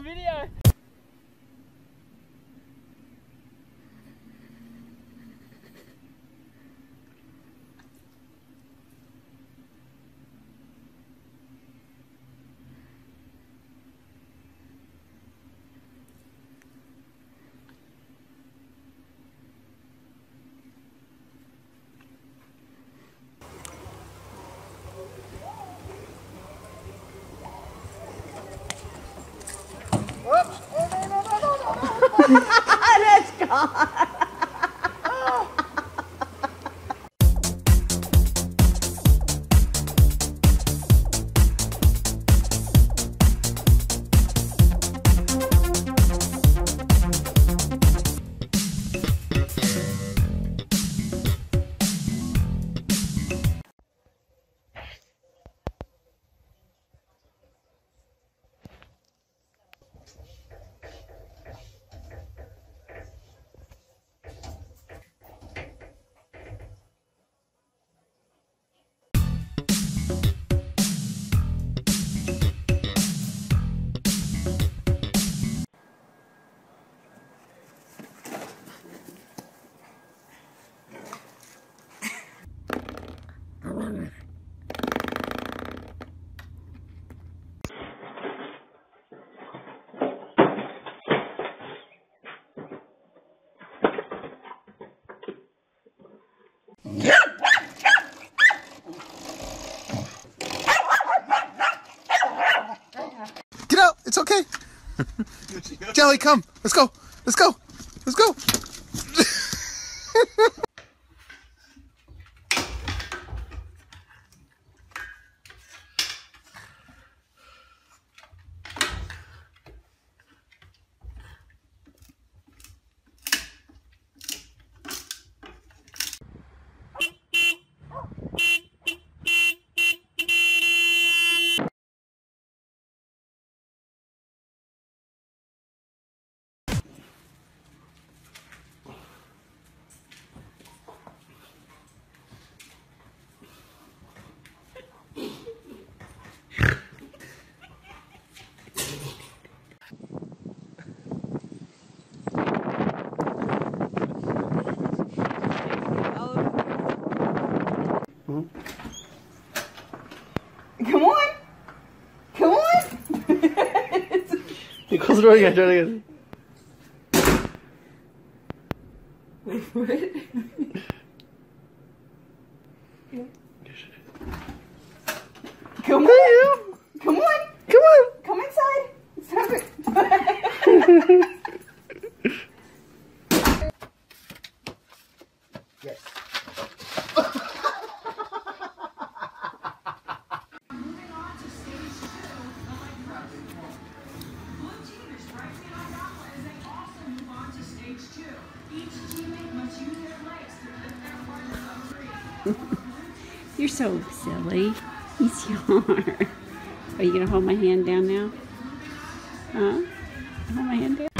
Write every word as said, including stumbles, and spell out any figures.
video. Whoops! Oh, no, no, no, no, no, no. That's gone. Get out! It's okay. Jelly, come. Let's go. Let's go. Let's go. Come on. Come on. You close the door again, try it again. Wait for it. Come on. Come on. Come on. Come inside. Stop it. Yes. You're so silly. Yes, you are. Are you gonna hold my hand down now? Huh? Hold my hand down.